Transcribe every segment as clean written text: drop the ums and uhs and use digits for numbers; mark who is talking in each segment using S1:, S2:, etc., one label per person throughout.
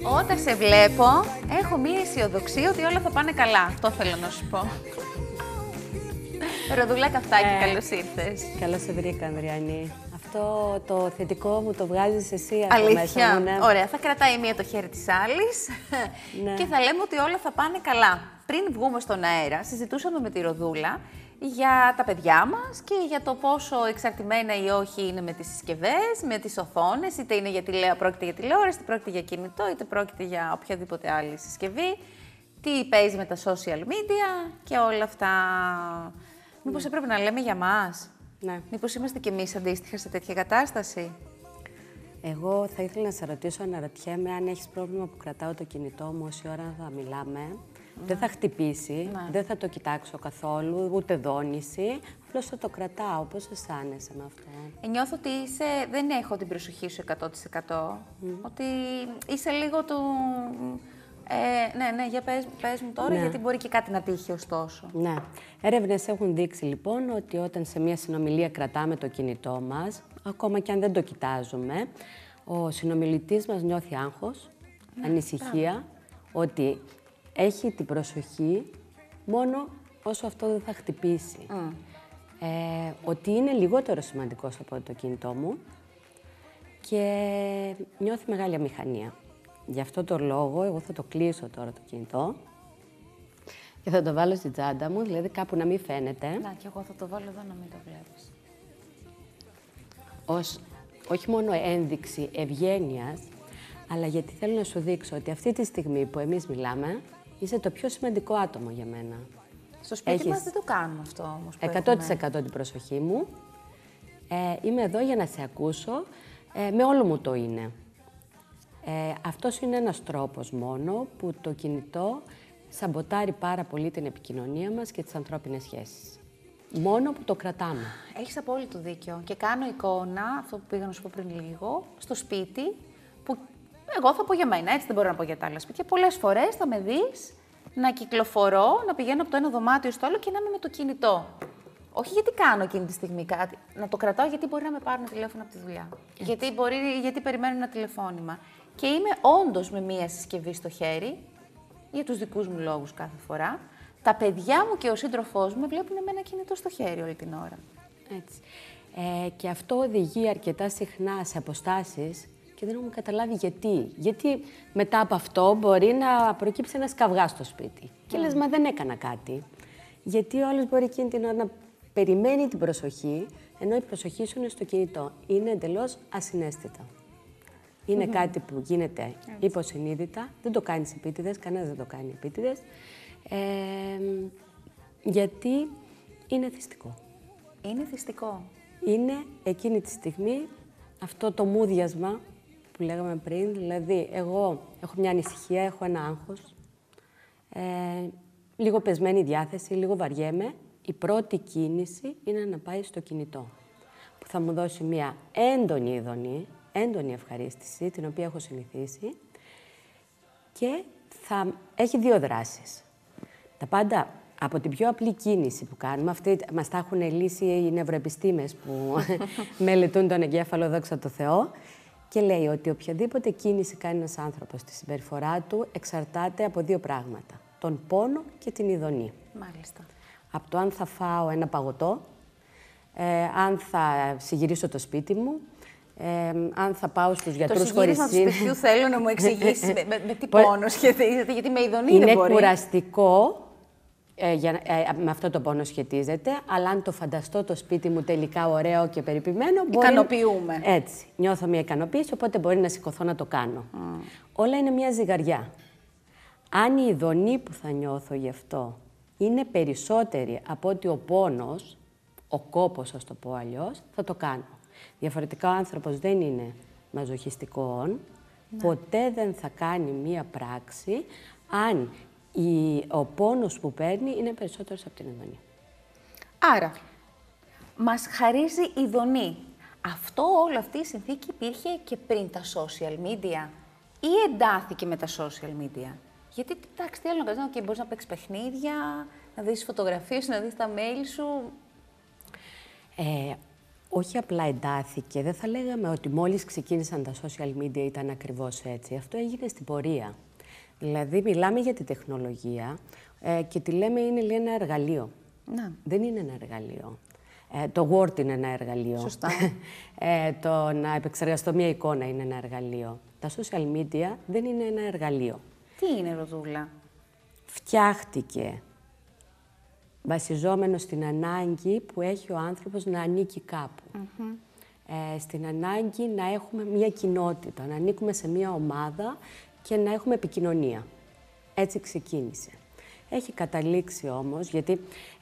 S1: Όταν σε βλέπω, έχω μία αισιοδοξία ότι όλα θα πάνε καλά. Αυτό θέλω να σου πω. Ροδούλα Καυτάκη, καλώς ήρθες.
S2: Καλώς σε βρήκα, Ανδριανή. Αυτό το θετικό μου το βγάζεις εσύ.
S1: Αλήθεια. Ναι. Ωραία, θα κρατάει η μία το χέρι της άλλης ναι. Και θα λέμε ότι όλα θα πάνε καλά. Πριν βγούμε στον αέρα, συζητούσαμε με τη Ροδούλα για τα παιδιά μας και για το πόσο εξαρτημένα ή όχι είναι με τις συσκευές, με τις οθόνες, είτε είναι πρόκειται για τηλεόραση, είτε πρόκειται για κινητό, είτε πρόκειται για οποιαδήποτε άλλη συσκευή, τι παίζει με τα social media και όλα αυτά. Μήπως έπρεπε να λέμε για μας?
S2: Ναι.
S1: Μήπως είμαστε κι εμείς αντίστοιχα σε τέτοια κατάσταση?
S2: Εγώ θα ήθελα να σε ρωτήσω, αναρωτιέμαι αν έχεις πρόβλημα που κρατάω το κινητό μου όση ώρα θα μιλάμε. Δεν θα χτυπήσει, δεν θα το κοιτάξω καθόλου, ούτε δόνηση. Απλώς θα το κρατάω. Πώς αισθάνεσαι με αυτό?
S1: Νιώθω ότι δεν έχω την προσοχή σου 100%. Ότι είσαι λίγο του... ναι, για πες μου τώρα, γιατί μπορεί και κάτι να τύχει ωστόσο.
S2: Ναι. Έρευνες έχουν δείξει λοιπόν ότι όταν σε μια συνομιλία κρατάμε το κινητό μας, ακόμα και αν δεν το κοιτάζουμε, ο συνομιλητής μας νιώθει άγχος, ανησυχία, ότι έχει την προσοχή μόνο όσο αυτό δεν θα χτυπήσει. Ότι είναι λιγότερο σημαντικός από το κινητό μου και νιώθει μεγάλη αμηχανία. Γι' αυτό το λόγο, εγώ θα το κλείσω τώρα το κινητό και θα το βάλω στην τσάντα μου, δηλαδή κάπου να μην φαίνεται.
S1: Να, και εγώ θα το βάλω εδώ να μην το βλέπεις.
S2: Ως όχι μόνο ένδειξη ευγένειας, αλλά γιατί θέλω να σου δείξω ότι αυτή τη στιγμή που εμείς μιλάμε, είσαι το πιο σημαντικό άτομο για μένα.
S1: Στο σπίτι μας δεν το κάνουμε αυτό όμως.
S2: 100% την προσοχή μου. Είμαι εδώ για να σε ακούσω, με όλο μου το είναι. Αυτός είναι ένας τρόπος μόνο που το κινητό σαμποτάρει πάρα πολύ την επικοινωνία μας και τις ανθρώπινες σχέσεις. Μόνο που το κρατάμε.
S1: Έχεις απόλυτο δίκιο. Και κάνω εικόνα, αυτό που πήγα να σου πω πριν λίγο, στο σπίτι, που εγώ θα πω για μένα, έτσι δεν μπορώ να πω για τα άλλα σπίτια. Πολλές φορές θα με δεις να κυκλοφορώ, να πηγαίνω από το ένα δωμάτιο στο άλλο και να είμαι με το κινητό. Όχι γιατί κάνω εκείνη τη στιγμή κάτι, να το κρατάω γιατί μπορεί να με πάρουν τηλέφωνο από τη δουλειά. Γιατί περιμένω ένα τηλεφώνημα. Και είμαι όντως με μία συσκευή στο χέρι, για τους δικούς μου λόγους κάθε φορά. Τα παιδιά μου και ο σύντροφός μου με βλέπουν με ένα κινητό στο χέρι όλη την ώρα.
S2: Έτσι. Και αυτό οδηγεί αρκετά συχνά σε αποστάσεις και δεν έχουμε καταλάβει γιατί. Γιατί μετά από αυτό μπορεί να προκύψει ένας καυγάς στο σπίτι. Και λες, μα δεν έκανα κάτι. Γιατί ο άλλος μπορεί εκείνη την ώρα να περιμένει την προσοχή, ενώ η προσοχή σου είναι στο κινητό. Είναι εντελώς ασυναίσθητα. Είναι κάτι που γίνεται υποσυνείδητα, δεν το κάνεις επίτηδες, κανένας δεν το κάνει επίτηδες, γιατί είναι θυστικό.
S1: Είναι θυστικό.
S2: Είναι εκείνη τη στιγμή αυτό το μούδιασμα που λέγαμε πριν, δηλαδή εγώ έχω μια ανησυχία, έχω ένα άγχος, λίγο πεσμένη διάθεση, λίγο βαριέμαι, η πρώτη κίνηση είναι να πάει στο κινητό, που θα μου δώσει μια έντονη ειδονή, έντονη ευχαρίστηση, την οποία έχω συνηθίσει και θα έχει δύο δράσεις. Τα πάντα από την πιο απλή κίνηση που κάνουμε, αυτή μας τα έχουν λύσει οι νευροεπιστήμες που μελετούν τον εγκέφαλο, δόξα τω Θεώ, και λέει ότι οποιαδήποτε κίνηση κάνει ένας άνθρωπος στη συμπεριφορά του εξαρτάται από δύο πράγματα, τον πόνο και την ειδονή.
S1: Μάλιστα.
S2: Από το αν θα φάω ένα παγωτό, αν θα συγυρίσω το σπίτι μου, αν θα πάω στους γιατρούς χωρίς
S1: σύνδεσμο του σπιτιού θέλω να μου εξηγήσεις με τι πόνο σχετίζεται, γιατί με ειδονή δεν μπορεί.
S2: Είναι κουραστικό, με αυτό το πόνο σχετίζεται, αλλά αν το φανταστώ το σπίτι μου τελικά ωραίο και περιποιημένο,
S1: ικανοποιούμε.
S2: Έτσι, νιώθω μια ικανοποίηση, οπότε μπορεί να σηκωθώ να το κάνω. Όλα είναι μια ζυγαριά. Αν η ειδονή που θα νιώθω γι' αυτό είναι περισσότερη από ότι ο πόνος, ο κόπος, ας το πω αλλιώς, θα το κάνω. Διαφορετικά ο άνθρωπος δεν είναι μαζοχιστικός, ποτέ δεν θα κάνει μία πράξη αν ο πόνος που παίρνει είναι περισσότερος από την ειδονή.
S1: Άρα, μας χαρίζει ειδονή. Όλη αυτή η συνθήκη υπήρχε και πριν τα social media ή εντάθηκε με τα social media? Γιατί, εντάξει, τι άλλο να κάνεις, μπορείς να παίξεις παιχνίδια, να δεις φωτογραφίες, να δεις τα mail σου.
S2: Όχι απλά εντάθηκε, δεν θα λέγαμε ότι μόλις ξεκίνησαν τα social media ήταν ακριβώς έτσι. Αυτό έγινε στην πορεία. Δηλαδή, μιλάμε για τη τεχνολογία και τη λέμε είναι λέει, ένα εργαλείο.
S1: Να.
S2: Δεν είναι ένα εργαλείο. Το Word είναι ένα εργαλείο.
S1: Σωστά.
S2: Το να επεξεργαστώ μια εικόνα είναι ένα εργαλείο. Τα social media δεν είναι ένα εργαλείο.
S1: Τι είναι, Ροδούλα?
S2: Φτιάχτηκε βασιζόμενο στην ανάγκη που έχει ο άνθρωπος να ανήκει κάπου. Στην ανάγκη να έχουμε μια κοινότητα, να ανήκουμε σε μια ομάδα και να έχουμε επικοινωνία. Έτσι ξεκίνησε. Έχει καταλήξει όμως, γιατί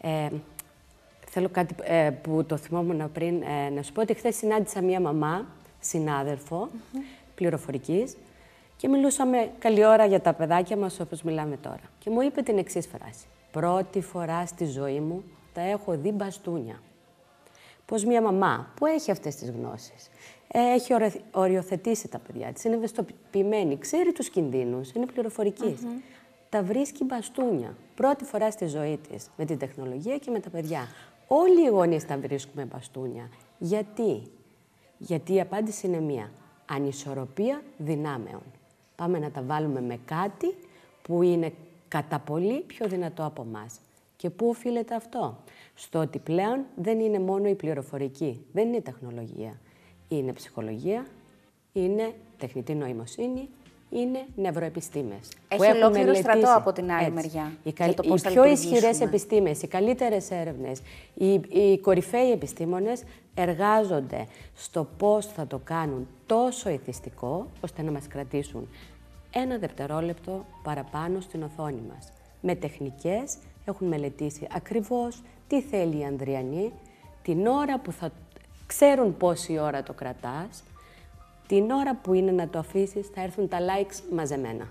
S2: θέλω κάτι που το θυμόμουν πριν να σου πω, ότι χθες συνάντησα μια μαμά, συνάδελφο, πληροφορικής, και μιλούσαμε καλή ώρα για τα παιδάκια μας όπως μιλάμε τώρα. Και μου είπε την εξής φράση. Πρώτη φορά στη ζωή μου τα έχω δει μπαστούνια. Πως μια μαμά που έχει αυτές τις γνώσεις, έχει οριοθετήσει τα παιδιά της, είναι ευαισθητοποιημένη, ξέρει τους κινδύνους, είναι πληροφορικής. Τα βρίσκει μπαστούνια. Πρώτη φορά στη ζωή της, με την τεχνολογία και με τα παιδιά. Όλοι οι γονείς τα βρίσκουμε μπαστούνια. Γιατί? Γιατί η απάντηση είναι μία. Ανισορροπία δυνάμεων. Πάμε να τα βάλουμε με κάτι που είναι κατά πολύ πιο δυνατό από εμάς. Και πού οφείλεται αυτό? Στο ότι πλέον δεν είναι μόνο η πληροφορική, δεν είναι η τεχνολογία. Είναι ψυχολογία, είναι τεχνητή νοημοσύνη, είναι νευροεπιστήμες.
S1: Έχει ολόκληρο στρατό από την άλλη μεριά.
S2: Οι πιο ισχυρές επιστήμες, οι καλύτερες έρευνες, οι κορυφαίοι επιστήμονες εργάζονται στο πώς θα το κάνουν τόσο εθιστικό, ώστε να μας κρατήσουν 1 δευτερόλεπτο παραπάνω στην οθόνη μας. Με τεχνικές έχουν μελετήσει ακριβώς τι θέλει η Ανδριανή, την ώρα που θα ξέρουν πόση ώρα το κρατάς, την ώρα που είναι να το αφήσεις θα έρθουν τα likes μαζεμένα.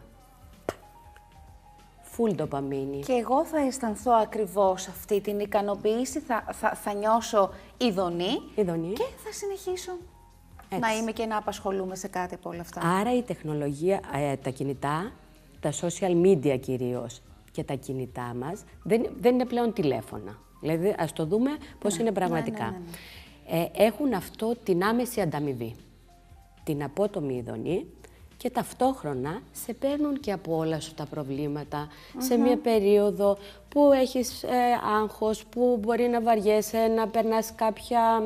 S2: Full ντοπαμίνη.
S1: Και εγώ θα αισθανθώ ακριβώς αυτή την ικανοποίηση, θα νιώσω ειδονή και θα συνεχίσω να είμαι και να απασχολούμαι σε κάτι από όλα αυτά.
S2: Άρα η τεχνολογία, τα κινητά, τα social media κυρίως και τα κινητά μας δεν είναι πλέον τηλέφωνα. Δηλαδή, ας το δούμε πώς είναι πραγματικά. Έχουν αυτό την άμεση ανταμοιβή, την απότομη ειδονή, και ταυτόχρονα σε παίρνουν και από όλα σου τα προβλήματα σε μια περίοδο που έχεις άγχος, που μπορεί να βαριέσαι, να περνάς κάποια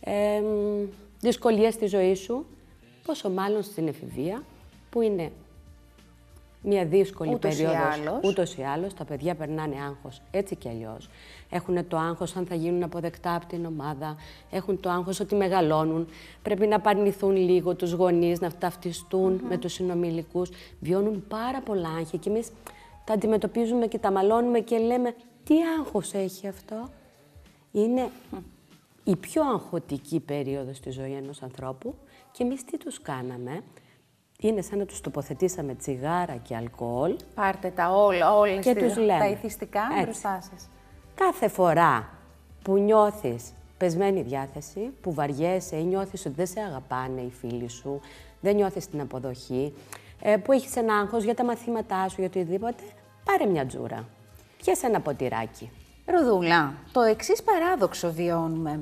S2: δυσκολία στη ζωή σου. Πόσο μάλλον στην εφηβεία, που είναι μια δύσκολη περίοδος. Ούτως ή άλλως, τα παιδιά περνάνε άγχος, έτσι κι αλλιώς. Έχουν το άγχος αν θα γίνουν αποδεκτά από την ομάδα, έχουν το άγχος ότι μεγαλώνουν, πρέπει να απαρνηθούν λίγο τους γονείς, να ταυτιστούν με τους συνομιλικούς. Βιώνουν πάρα πολλά άγχη και εμείς τα αντιμετωπίζουμε και τα μαλώνουμε και λέμε τι άγχος έχει αυτό. Είναι η πιο αγχωτική περίοδος στη ζωή ενός ανθρώπου και εμείς τι τους κάναμε? Είναι σαν να τους τοποθετήσαμε τσιγάρα και αλκοόλ.
S1: Πάρτε τα όλες
S2: και τους λέμε,
S1: τα ηθιστικά μπροστά σας.
S2: Κάθε φορά που νιώθεις πεσμένη διάθεση, που βαριέσαι ή νιώθεις ότι δεν σε αγαπάνε οι φίλοι σου, δεν νιώθεις την αποδοχή, που έχεις ένα άγχος για τα μαθήματά σου, για οτιδήποτε, πάρε μια τζούρα. Πιες ένα ποτηράκι.
S1: Ροδούλα, το εξής παράδοξο βιώνουμε.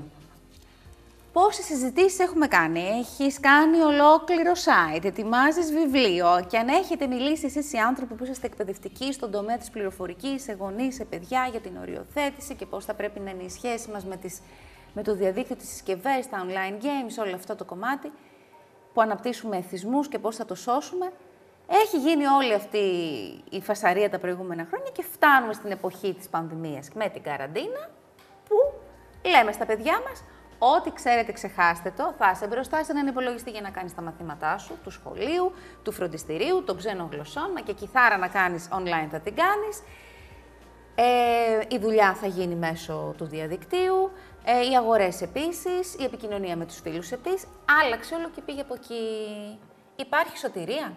S1: Πόσες συζητήσεις έχουμε κάνει? Έχεις κάνει ολόκληρο site, ετοιμάζεις βιβλίο και αν έχετε μιλήσει εσείς οι άνθρωποι που είσαστε εκπαιδευτικοί στον τομέα της πληροφορικής, σε γονείς, σε παιδιά για την οριοθέτηση και πώς θα πρέπει να είναι η σχέση μας με το διαδίκτυο, τις συσκευές, τα online games, όλο αυτό το κομμάτι που αναπτύσσουμε εθισμούς και πώς θα το σώσουμε. Έχει γίνει όλη αυτή η φασαρία τα προηγούμενα χρόνια και φτάνουμε στην εποχή της πανδημίας με την καραντίνα που λέμε στα παιδιά μας ό,τι ξέρετε ξεχάστε το, θα είσαι μπροστά σε έναν υπολογιστή για να κάνεις τα μαθήματά σου, του σχολείου, του φροντιστηρίου, των ξένων γλωσσών, μα και κιθάρα να κάνεις online θα την κάνεις. Η δουλειά θα γίνει μέσω του διαδικτύου, οι αγορές επίσης, η επικοινωνία με τους φίλους επίσης. Άλλαξε όλο και πήγε από εκεί. Υπάρχει σωτηρία?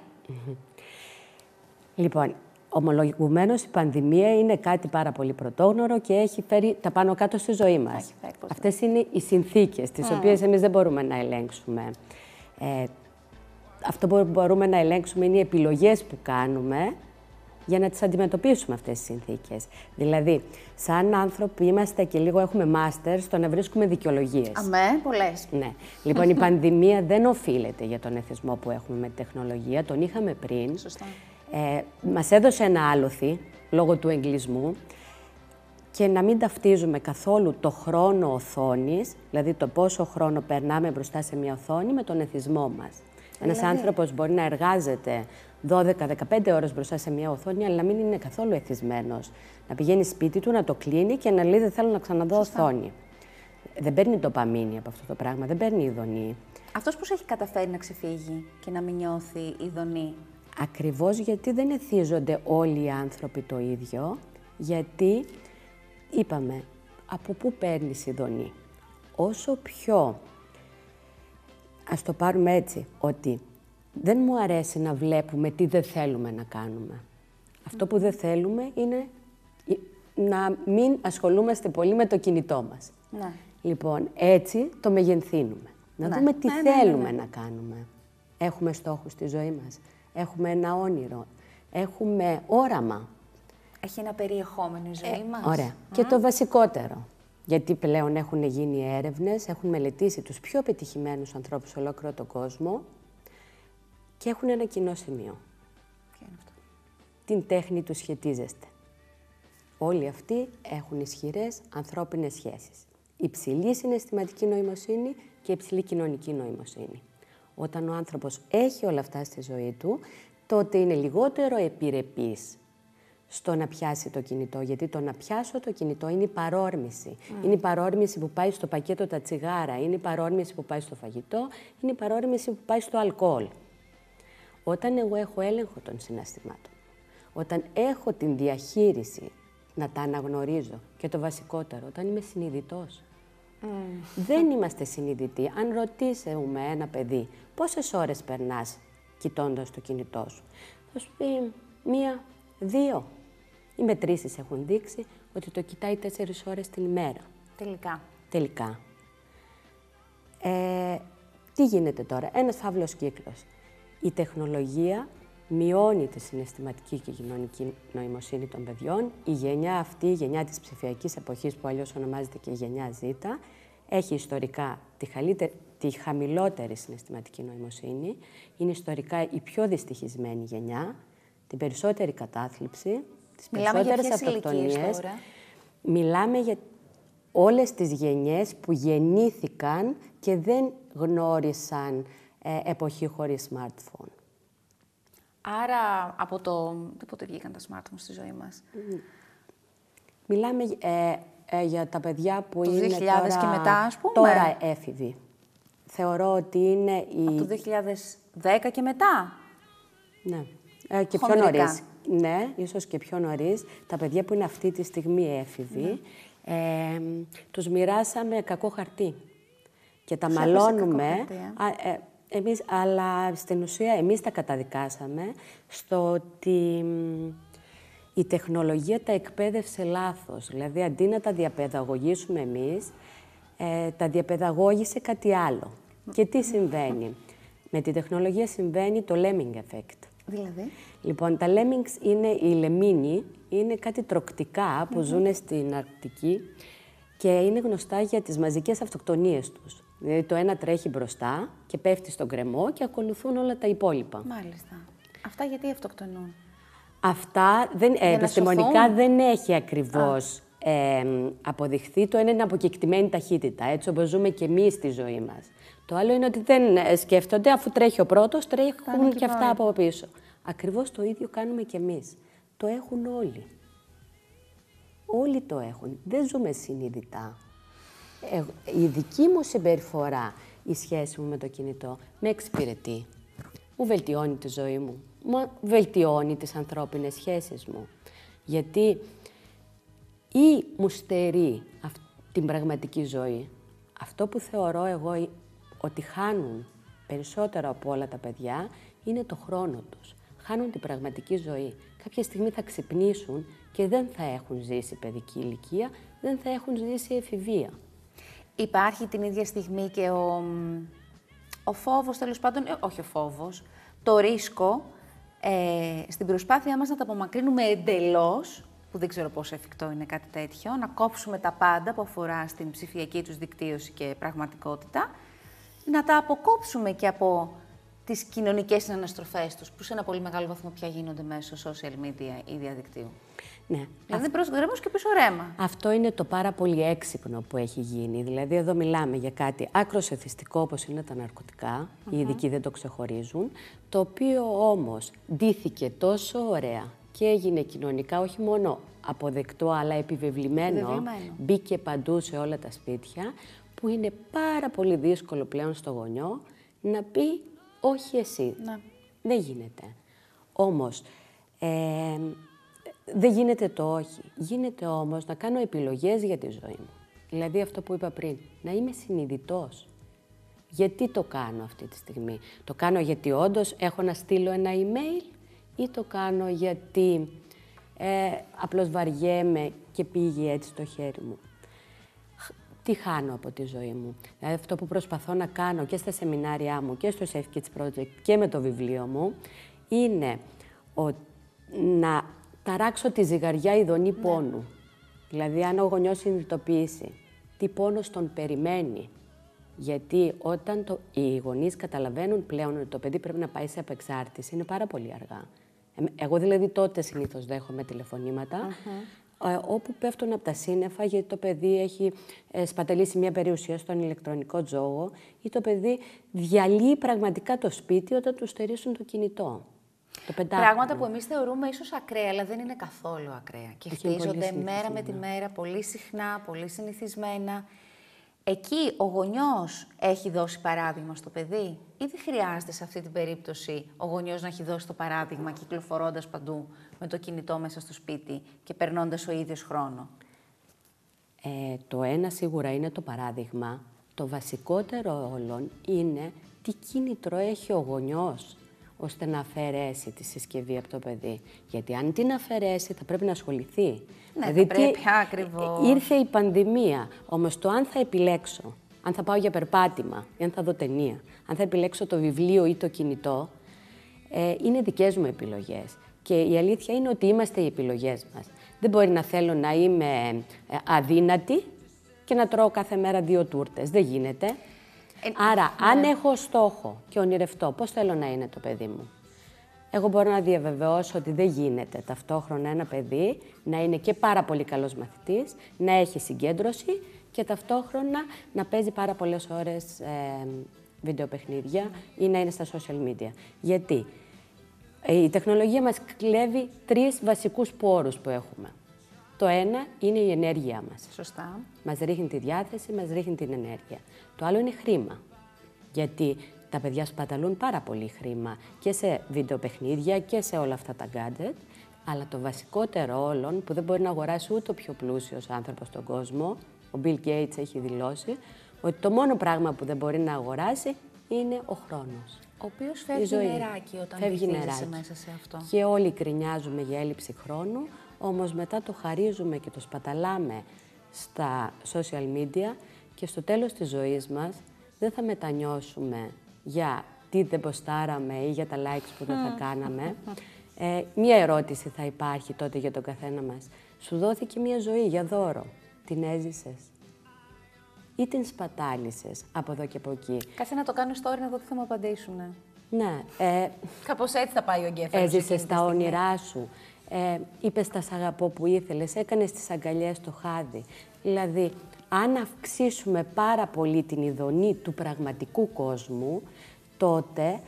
S2: Λοιπόν, ομολογουμένως η πανδημία είναι κάτι πάρα πολύ πρωτόγνωρο και έχει φέρει τα πάνω κάτω στη ζωή μας. Αυτές είναι οι συνθήκες τις οποίες εμείς δεν μπορούμε να ελέγξουμε. Αυτό που μπορούμε να ελέγξουμε είναι οι επιλογές που κάνουμε για να τις αντιμετωπίσουμε αυτές τις συνθήκες. Δηλαδή, σαν άνθρωποι είμαστε και λίγο έχουμε μάστερ στο να βρίσκουμε δικαιολογίες.
S1: Αμέ, πολλές.
S2: Ναι. Λοιπόν, η πανδημία δεν οφείλεται για τον εθισμό που έχουμε με τη τεχνολογία, τον είχαμε πριν.
S1: Σωστά.
S2: Μας έδωσε ένα άλοθη, λόγω του εγκλισμού, και να μην ταυτίζουμε καθόλου το χρόνο οθόνης, δηλαδή το πόσο χρόνο περνάμε μπροστά σε μια οθόνη, με τον εθισμό μας. Ένας άνθρωπος μπορεί να εργάζεται 12-15 ώρες μπροστά σε μια οθόνη, αλλά να μην είναι καθόλου εθισμένος. Να πηγαίνει σπίτι του, να το κλείνει και να λέει: δεν θέλω να ξαναδώ οθόνη. Δεν παίρνει ντοπαμίνη από αυτό το πράγμα, δεν παίρνει ειδονή.
S1: Αυτός πώς έχει καταφέρει να ξεφύγει και να μην νιώθει ειδονή?
S2: Ακριβώς γιατί δεν εθίζονται όλοι οι άνθρωποι το ίδιο, γιατί είπαμε, από πού παίρνεις ειδονή. Όσο πιο, ας το πάρουμε έτσι, ότι δεν μου αρέσει να βλέπουμε τι δεν θέλουμε να κάνουμε. Αυτό που δεν θέλουμε είναι να μην ασχολούμαστε πολύ με το κινητό μας.
S1: Ναι.
S2: Λοιπόν, έτσι το μεγενθύνουμε. Να δούμε τι θέλουμε να κάνουμε. Έχουμε στόχους στη ζωή μας. Έχουμε ένα όνειρο. Έχουμε όραμα.
S1: Έχει ένα περιεχόμενο η ζωή μας.
S2: Ωραία. Και το βασικότερο, γιατί πλέον έχουν γίνει έρευνες, έχουν μελετήσει τους πιο πετυχημένους ανθρώπους σε ολόκληρο τον κόσμο και έχουν ένα κοινό σημείο.
S1: Ποιο είναι αυτό?
S2: Την τέχνη του σχετίζεστε. Όλοι αυτοί έχουν ισχυρές ανθρώπινες σχέσεις. Υψηλή συναισθηματική νοημοσύνη και υψηλή κοινωνική νοημοσύνη. Όταν ο άνθρωπος έχει όλα αυτά στη ζωή του, τότε είναι λιγότερο επιρρεπής στο να πιάσει το κινητό. Γιατί το να πιάσω το κινητό είναι η παρόρμηση. Είναι η παρόρμηση που πάει στο πακέτο τα τσιγάρα, είναι η παρόρμηση που πάει στο φαγητό, είναι η παρόρμηση που πάει στο αλκοόλ. Όταν εγώ έχω έλεγχο των συναισθημάτων, όταν έχω την διαχείριση να τα αναγνωρίζω και το βασικότερο, όταν είμαι συνειδητός. Δεν είμαστε συνειδητοί. Αν ρωτήσουμε ένα παιδί πόσες ώρες περνάς κοιτώντας το κινητό σου, θα σου πει 1, 2. Οι μετρήσεις έχουν δείξει ότι το κοιτάει 4 ώρες την ημέρα. Τελικά. Τι γίνεται τώρα? Ένας φαύλος κύκλος. Η τεχνολογία μειώνει τη συναισθηματική και κοινωνική νοημοσύνη των παιδιών. Η γενιά αυτή, η γενιά της ψηφιακής εποχής, που αλλιώς ονομάζεται και η γενιά Z, έχει ιστορικά τη χαμηλότερη συναισθηματική νοημοσύνη. Είναι ιστορικά η πιο δυστυχισμένη γενιά, την περισσότερη κατάθλιψη, τις περισσότερες αυτοκτονίες. Μιλάμε για όλες τις γενιές που γεννήθηκαν και δεν γνώρισαν εποχή χωρίς smartphone.
S1: Άρα, από το... πότε βγήκαν τα smartphone στη ζωή μας?
S2: Μιλάμε για τα παιδιά που
S1: το
S2: είναι
S1: 2000
S2: τώρα,
S1: και μετά, ας πούμε.
S2: Τώρα έφηβοι. Θεωρώ ότι είναι
S1: Από το 2010 και μετά.
S2: Ναι. Και πιο νωρίς. Ναι, ίσως και πιο νωρίς. Τα παιδιά που είναι αυτή τη στιγμή έφηβοι, τους μοιράσαμε κακό χαρτί. Και τα μαλώνουμε. Αλλά στην ουσία εμείς τα καταδικάσαμε στο ότι η τεχνολογία τα εκπαίδευσε λάθος. Δηλαδή, αντί να τα διαπαιδαγωγήσουμε εμείς, τα διαπαιδαγώγησε κάτι άλλο. Και τι συμβαίνει? Με τη τεχνολογία συμβαίνει το lemming effect.
S1: Δηλαδή?
S2: Λοιπόν, τα lemmings είναι οι λεμίνοι, είναι κάτι τροκτικά που ζουν στην Αρκτική και είναι γνωστά για τις μαζικές αυτοκτονίες τους. Δηλαδή, το ένα τρέχει μπροστά και πέφτει στον κρεμό και ακολουθούν όλα τα υπόλοιπα.
S1: Μάλιστα. Αυτά γιατί αυτοκτονούν?
S2: Αυτά επιστημονικά δεν έχει ακριβώς αποδειχθεί. Το ένα είναι αποκεκτημένη ταχύτητα, έτσι όπως ζούμε και εμείς στη ζωή μας. Το άλλο είναι ότι δεν σκέφτονται, αφού τρέχει ο πρώτος, τρέχουν και αυτά από πίσω. Ακριβώς το ίδιο κάνουμε κι εμείς. Το έχουν όλοι. Όλοι το έχουν. Δεν ζούμε συνειδητά. Η δική μου συμπεριφορά, η σχέση μου με το κινητό, με εξυπηρετεί. Μου βελτιώνει τη ζωή μου. Μου βελτιώνει τις ανθρώπινες σχέσεις μου. Γιατί ή μου στερεί την πραγματική ζωή. Αυτό που θεωρώ εγώ ότι χάνουν περισσότερο από όλα τα παιδιά είναι το χρόνο τους. Χάνουν την πραγματική ζωή. Κάποια στιγμή θα ξυπνήσουν και δεν θα έχουν ζήσει παιδική ηλικία, δεν θα έχουν ζήσει εφηβεία.
S1: Υπάρχει την ίδια στιγμή και ο φόβος, τέλος πάντων, όχι ο φόβος, το ρίσκο στην προσπάθειά μας να τα απομακρύνουμε εντελώς, που δεν ξέρω πόσο εφικτό είναι κάτι τέτοιο, να κόψουμε τα πάντα που αφορά στην ψηφιακή τους δικτύωση και πραγματικότητα, να τα αποκόψουμε και από τις κοινωνικές συναναστροφές τους, που σε ένα πολύ μεγάλο βαθμό πια γίνονται μέσω social media ή διαδικτύου.
S2: Ναι.
S1: Δηλαδή προς γκρέμος και πίσω ρέμα.
S2: Αυτό είναι το πάρα πολύ έξυπνο που έχει γίνει. Δηλαδή, εδώ μιλάμε για κάτι άκρως εθιστικό, όπως είναι τα ναρκωτικά. Οι ειδικοί δεν το ξεχωρίζουν. Το οποίο όμως ντύθηκε τόσο ωραία και έγινε κοινωνικά όχι μόνο αποδεκτό, αλλά επιβεβλημένο. Μπήκε παντού σε όλα τα σπίτια, που είναι πάρα πολύ δύσκολο πλέον στο γονιό να πει όχι εσύ.
S1: Ναι.
S2: Δεν γίνεται. Όμως, δεν γίνεται το όχι. Γίνεται όμως να κάνω επιλογές για τη ζωή μου. Δηλαδή αυτό που είπα πριν, να είμαι συνειδητός. Γιατί το κάνω αυτή τη στιγμή? Το κάνω γιατί όντως έχω να στείλω ένα email ή το κάνω γιατί απλώς βαριέμαι και πήγε έτσι το χέρι μου? Τι χάνω από τη ζωή μου? Δηλαδή αυτό που προσπαθώ να κάνω και στα σεμινάρια μου και στο Safe Kids Project και με το βιβλίο μου είναι να ταράξω τη ζυγαριά ειδονή πόνου. Δηλαδή, αν ο γονιός συνειδητοποιήσει τι πόνος τον περιμένει, γιατί όταν οι γονείς καταλαβαίνουν πλέον ότι το παιδί πρέπει να πάει σε απεξάρτηση, είναι πάρα πολύ αργά. Εγώ δηλαδή τότε συνήθως δέχομαι τηλεφωνήματα, όπου πέφτουν από τα σύννεφα γιατί το παιδί έχει σπαταλήσει μια περιουσία στον ηλεκτρονικό τζόγο ή το παιδί διαλύει πραγματικά το σπίτι όταν του στερήσουν το κινητό.
S1: Πράγματα που εμείς θεωρούμε ίσως ακραία, αλλά δεν είναι καθόλου ακραία. Και χτίζονται μέρα με τη μέρα, πολύ συχνά, πολύ συνηθισμένα. Εκεί ο γονιός έχει δώσει παράδειγμα στο παιδί ή δεν χρειάζεται σε αυτή την περίπτωση ο γονιός να έχει δώσει το παράδειγμα κυκλοφορώντας παντού με το κινητό μέσα στο σπίτι και περνώντας ο ίδιος χρόνο?
S2: Το ένα σίγουρα είναι το παράδειγμα. Το βασικότερο όλων είναι τι κίνητρο έχει ο γονιός ώστε να αφαιρέσει τη συσκευή από το παιδί. Γιατί αν την αφαιρέσει θα πρέπει να ασχοληθεί.
S1: Ναι,
S2: δηλαδή,
S1: πρέπει ακριβώς.
S2: Ήρθε η πανδημία, όμως το αν θα επιλέξω, αν θα πάω για περπάτημα ή αν θα δω ταινία, αν θα επιλέξω το βιβλίο ή το κινητό, είναι δικές μου επιλογές. Και η αλήθεια είναι ότι είμαστε οι επιλογές μας. Δεν μπορεί να θέλω να είμαι αδύνατη και να τρώω κάθε μέρα 2 τούρτες. Δεν γίνεται. Άρα, αν έχω στόχο και ονειρευτώ πώς θέλω να είναι το παιδί μου, εγώ μπορώ να διαβεβαιώσω ότι δεν γίνεται ταυτόχρονα ένα παιδί να είναι και πάρα πολύ καλός μαθητής, να έχει συγκέντρωση και ταυτόχρονα να παίζει πάρα πολλές ώρες βιντεοπαιχνίδια ή να είναι στα social media. Γιατί η τεχνολογία μας κλέβει 3 βασικούς πόρους που έχουμε. Το ένα είναι η ενέργειά μας.
S1: Σωστά.
S2: Μας ρίχνει τη διάθεση, μας ρίχνει την ενέργεια. Το άλλο είναι χρήμα. Γιατί τα παιδιά σπαταλούν πάρα πολύ χρήμα και σε βιντεοπαιχνίδια και σε όλα αυτά τα gadget. Αλλά το βασικότερο όλων, που δεν μπορεί να αγοράσει ούτε ο πιο πλούσιος άνθρωπος στον κόσμο, ο Bill Gates έχει δηλώσει, ότι το μόνο πράγμα που δεν μπορεί να αγοράσει είναι ο χρόνος.
S1: Ο οποίος φεύγει νεράκι όταν βυθίζεσαι μέσα σε αυτό.
S2: Και όλοι κρινιάζουμε για έλλειψη χρόνου, όμως μετά το χαρίζουμε και το σπαταλάμε στα social media και στο τέλος της ζωής μας δεν θα μετανιώσουμε για τι δεν ποστάραμε ή για τα likes που δεν θα κάναμε. Μία ερώτηση θα υπάρχει τότε για τον καθένα μας. Σου δόθηκε μία ζωή για δώρο. Την έζησες ή την σπατάλησες από εδώ και από εκεί?
S1: Κάτσε να το κάνω story να δω τι θα μου απαντήσουνε.
S2: Ναι.
S1: Κάπως έτσι θα πάει ο εγκέφαλος.
S2: Έζησες τα όνειρά σου. Είπες τα σ' αγαπώ που ήθελες, έκανες τις αγκαλιές στο χάδι. Δηλαδή, αν αυξήσουμε πάρα πολύ την ειδονή του πραγματικού κόσμου, τότε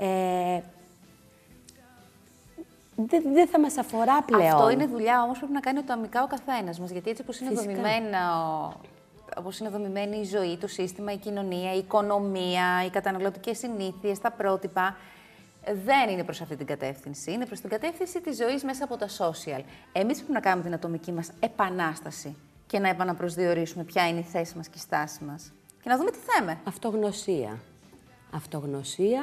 S2: δεν θα μας αφορά πλέον.
S1: Αυτό είναι δουλειά όμως που πρέπει να κάνει ατομικά ο καθένας μας. Γιατί έτσι όπως είναι δομημένη η ζωή, το σύστημα, η κοινωνία, η οικονομία, οι καταναλωτικές συνήθειες, τα πρότυπα, δεν είναι προς αυτή την κατεύθυνση. Είναι προς την κατεύθυνση της ζωής μέσα από τα social. Εμείς πρέπει να κάνουμε την ατομική μας επανάσταση και να επαναπροσδιορίσουμε ποια είναι η θέση μας και η στάση μας. Και να δούμε τι θέμε.
S2: Αυτογνωσία. Αυτογνωσία,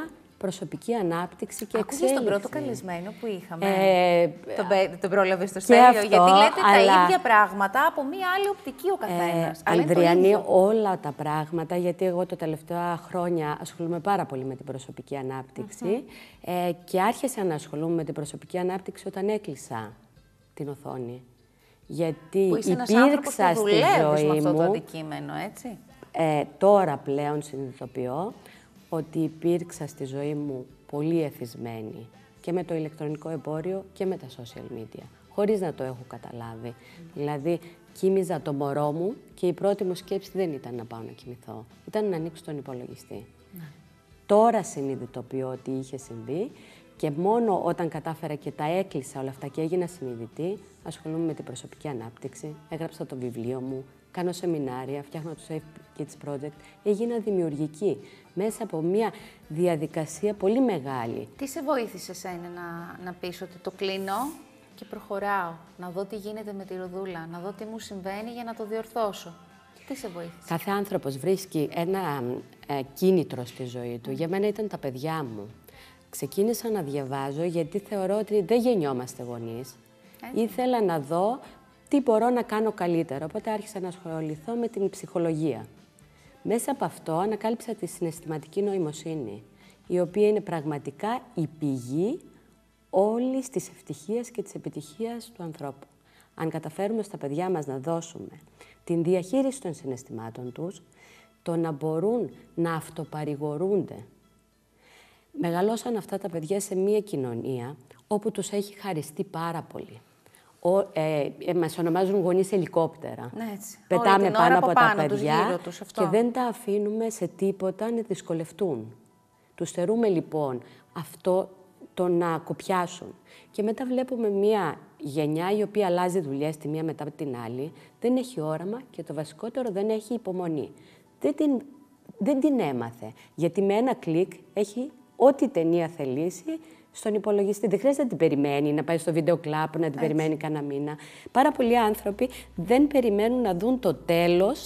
S2: προσωπική ανάπτυξη και
S1: Άκουγες
S2: εξέλιξη.
S1: τον πρώτο καλεσμένο που είχαμε, τον πρόλαβες στο Στέλιο,
S2: αυτό,
S1: γιατί λέτε
S2: αλλά
S1: τα ίδια πράγματα από μία άλλη οπτική ο καθένας.
S2: Ανδριανή, όλα τα πράγματα, γιατί εγώ τα τελευταία χρόνια ασχολούμαι πάρα πολύ με την προσωπική ανάπτυξη και άρχισα να ασχολούμαι με την προσωπική ανάπτυξη όταν έκλεισα την οθόνη. Γιατί
S1: που είσαι ένας
S2: υπήρξα
S1: που
S2: στη ζωή
S1: με αυτό
S2: μου,
S1: το αντικείμενο, έτσι.
S2: Τώρα πλέον συνειδητοποιώ ότι υπήρξα στη ζωή μου πολύ εθισμένη και με το ηλεκτρονικό εμπόριο και με τα social media, χωρίς να το έχω καταλάβει. Δηλαδή, κοίμιζα το μωρό μου και η πρώτη μου σκέψη δεν ήταν να πάω να κοιμηθώ, ήταν να ανοίξω τον υπολογιστή. Τώρα συνειδητοποιώ ότι είχε συμβεί και μόνο όταν κατάφερα και τα έκλεισα όλα αυτά και έγινα συνειδητή, ασχολούμαι με την προσωπική ανάπτυξη, έγραψα το βιβλίο μου, κάνω σεμινάρια, φτιάχνω το Safe Kids Project, έγινα δημιουργική μέσα από μια διαδικασία πολύ μεγάλη.
S1: Τι σε βοήθησε εσένα να πεις ότι το κλείνω και προχωράω, να δω τι γίνεται με τη Ροδούλα, να δω τι μου συμβαίνει για να το διορθώσω? Τι σε βοήθησε?
S2: Κάθε άνθρωπος βρίσκει ένα κίνητρο στη ζωή του. Για μένα ήταν τα παιδιά μου. Ξεκίνησα να διαβάζω γιατί θεωρώ ότι δεν γεννιόμαστε γονείς. Ήθελα να δω τι μπορώ να κάνω καλύτερα, οπότε άρχισα να ασχοληθώ με την ψυχολογία. Μέσα από αυτό ανακάλυψα τη συναισθηματική νοημοσύνη, η οποία είναι πραγματικά η πηγή όλης της ευτυχίας και της επιτυχίας του ανθρώπου. Αν καταφέρουμε στα παιδιά μας να δώσουμε την διαχείριση των συναισθημάτων τους, το να μπορούν να αυτοπαρηγορούνται. Μεγαλώσαν αυτά τα παιδιά σε μια κοινωνία όπου τους έχει χαριστεί πάρα πολύ. Μας ονομάζουν γονείς ελικόπτερα.
S1: Ναι, έτσι.
S2: Πετάμε πάνω από τα
S1: παιδιά
S2: και δεν τα αφήνουμε σε τίποτα να δυσκολευτούν. Τους στερούμε λοιπόν αυτό το να κοπιάσουν. Και μετά βλέπουμε μια γενιά η οποία αλλάζει δουλειές τη μία μετά την άλλη, δεν έχει όραμα και το βασικότερο δεν έχει υπομονή. Δεν την έμαθε, γιατί με ένα κλικ έχει ό,τι ταινία θελήσει στον υπολογιστή. Δεν χρειάζεται να την περιμένει, να πάει στο βίντεο κλαπ, να την περιμένει κανένα μήνα. Πάρα πολλοί άνθρωποι δεν περιμένουν να δουν το τέλος,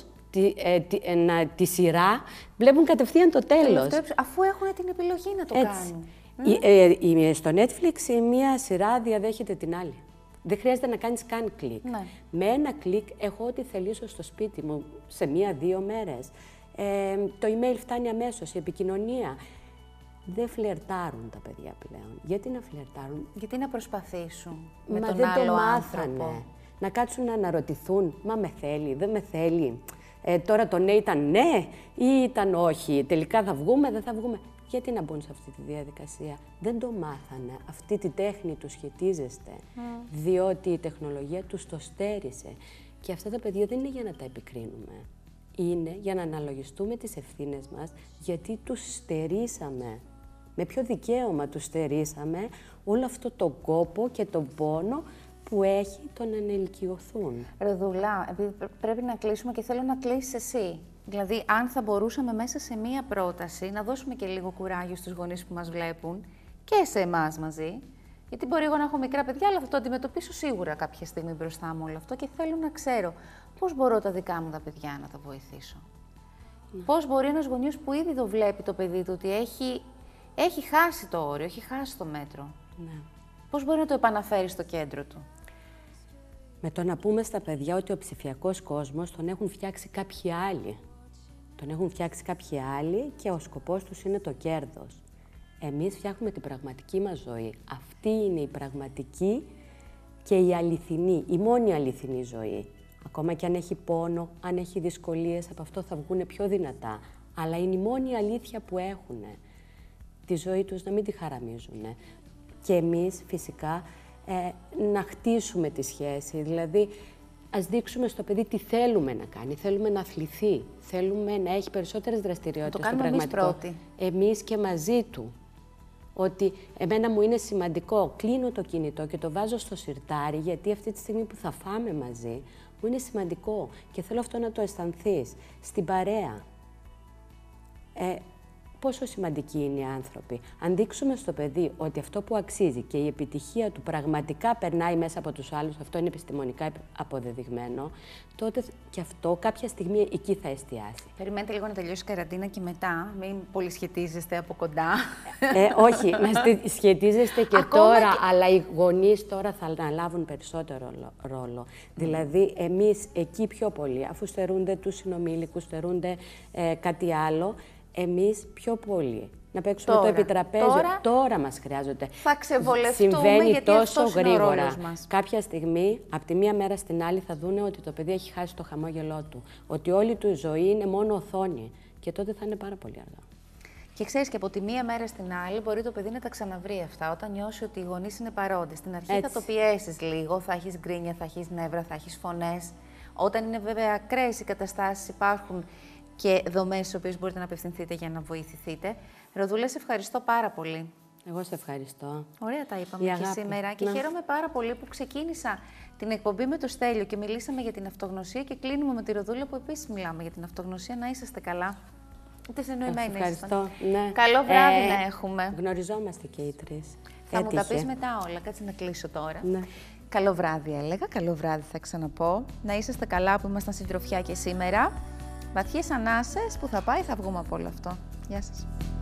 S2: τη σειρά, βλέπουν κατευθείαν το τέλος.
S1: Αφού έχουν την επιλογή να το κάνουν.
S2: Στο Netflix μία σειρά διαδέχεται την άλλη. Δεν χρειάζεται να κάνεις καν κλικ.
S1: Ναι.
S2: Με ένα κλικ έχω ό,τι θελήσω στο σπίτι μου σε 1-2 μέρες. Το email φτάνει αμέσως, η επικοινωνία. Δεν φλερτάρουν τα παιδιά πλέον. Γιατί να φλερτάρουν?
S1: Γιατί να προσπαθήσουν με
S2: Μα
S1: τον
S2: δεν
S1: άλλο
S2: το μάθανε.
S1: άνθρωπο.
S2: Να κάτσουν να αναρωτηθούν, μα με θέλει, δεν με θέλει. Τώρα το ναι ήταν ναι ή ήταν όχι. Τελικά θα βγούμε, δεν θα βγούμε. Γιατί να μπουν σε αυτή τη διαδικασία? Δεν το μάθανε. Αυτή τη τέχνη του σχετίζεστε. Διότι η τεχνολογία τους το στέρισε. Και αυτά τα παιδιά δεν είναι για να τα επικρίνουμε. Είναι για να αναλογιστούμε τις ευθύνες μας, γιατί τους στερήσαμε. Με ποιο δικαίωμα τους στερήσαμε όλο αυτό το κόπο και τον πόνο που έχει το να ενηλικιωθούν.
S1: Ροδούλα, επειδή πρέπει να κλείσουμε και θέλω να κλείσεις εσύ. Δηλαδή, αν θα μπορούσαμε μέσα σε μία πρόταση να δώσουμε και λίγο κουράγιο στους γονείς που μας βλέπουν και σε εμάς μαζί. Γιατί μπορεί εγώ να έχω μικρά παιδιά, αλλά θα το αντιμετωπίσω σίγουρα κάποια στιγμή μπροστά μου όλο αυτό και θέλω να ξέρω πώς μπορώ τα δικά μου τα παιδιά να τα βοηθήσω. Πώς μπορεί ένας γονιός που ήδη το βλέπει το παιδί του ότι έχει χάσει το όριο, έχει χάσει το μέτρο.
S2: Ναι.
S1: Πώς μπορεί να το επαναφέρει στο κέντρο του?
S2: Με το να πούμε στα παιδιά ότι ο ψηφιακός κόσμος τον έχουν φτιάξει κάποιοι άλλοι. Τον έχουν φτιάξει κάποιοι άλλοι και ο σκοπός τους είναι το κέρδος. Εμείς φτιάχνουμε την πραγματική μας ζωή. Αυτή είναι η πραγματική και η αληθινή, η μόνη αληθινή ζωή. Ακόμα και αν έχει πόνο, αν έχει δυσκολίες, από αυτό θα βγουν πιο δυνατά. Αλλά είναι η μόνη αλήθεια που έχουν. Τη ζωή τους να μην τη χαραμίζουν. Και εμείς φυσικά να χτίσουμε τη σχέση. Δηλαδή, ας δείξουμε στο παιδί τι θέλουμε να κάνει. Θέλουμε να αθληθεί. Θέλουμε να έχει περισσότερες δραστηριότητες στο πραγματικό.
S1: Εμείς πρώτοι.
S2: Εμείς και μαζί του. Ότι εμένα μου είναι σημαντικό, κλείνω το κινητό και το βάζω στο σιρτάρι, γιατί αυτή τη στιγμή που θα φάμε μαζί, μου είναι σημαντικό και θέλω αυτό να το αισθανθείς στην παρέα. πόσο σημαντικοί είναι οι άνθρωποι. Αν δείξουμε στο παιδί ότι αυτό που αξίζει και η επιτυχία του πραγματικά περνάει μέσα από τους άλλους, αυτό είναι επιστημονικά αποδεδειγμένο, τότε και αυτό κάποια στιγμή εκεί θα εστιάσει.
S1: Περιμένετε λίγο να τελειώσει η καραντίνα και μετά, μην πολύ σχετίζεστε από κοντά.
S2: Όχι, να σχετίζεστε και τώρα, αλλά οι γονείς τώρα θα αναλάβουν περισσότερο ρόλο. Δηλαδή, εμείς εκεί πιο πολύ, αφού στερούνται τους συνομήλικους, στερούνται κάτι άλλο, εμείς πιο πολύ. Να παίξουμε τώρα, το επιτραπέζι. Τώρα μας χρειάζονται.
S1: Θα ξεβολευτούμε
S2: Συμβαίνει
S1: γιατί
S2: τόσο
S1: γρήγορα.
S2: Κάποια στιγμή, από τη μία μέρα στην άλλη, θα δούνε ότι το παιδί έχει χάσει το χαμόγελό του. Ότι όλη του η ζωή είναι μόνο οθόνη. Και τότε θα είναι πάρα πολύ αργά.
S1: Και ξέρεις, και από τη μία μέρα στην άλλη μπορεί το παιδί να τα ξαναβρει αυτά. Όταν νιώσει ότι οι γονείς είναι παρόντες. Στην αρχή θα το πιέσεις λίγο, θα έχεις γκρίνια, θα έχεις νεύρα, θα έχεις φωνές. Όταν είναι βέβαια ακραίες οι καταστάσεις, υπάρχουν και δομές στις οποίες μπορείτε να απευθυνθείτε για να βοηθηθείτε. Ροδούλα, σε ευχαριστώ πάρα πολύ.
S2: Εγώ σε ευχαριστώ.
S1: Ωραία τα είπαμε και σήμερα και χαίρομαι πάρα πολύ που ξεκίνησα την εκπομπή με το Στέλιο και μιλήσαμε για την αυτογνωσία και κλείνουμε με τη Ροδούλα που επίσης μιλάμε για την αυτογνωσία. Να είσαστε καλά. Ούτε συνοημένοι.
S2: Ευχαριστώ. Ναι.
S1: Καλό βράδυ να έχουμε.
S2: Γνωριζόμαστε και οι τρεις.
S1: Θα μου τα πεις μετά όλα. Κάτσε να κλείσω τώρα.
S2: Ναι.
S1: Καλό βράδυ έλεγα. Καλό βράδυ θα ξαναπώ. Να είσαστε καλά που ήμασταν συντροφιά και σήμερα. Βαθιές ανάσες που θα πάει, θα βγούμε από όλο αυτό. Γεια σας.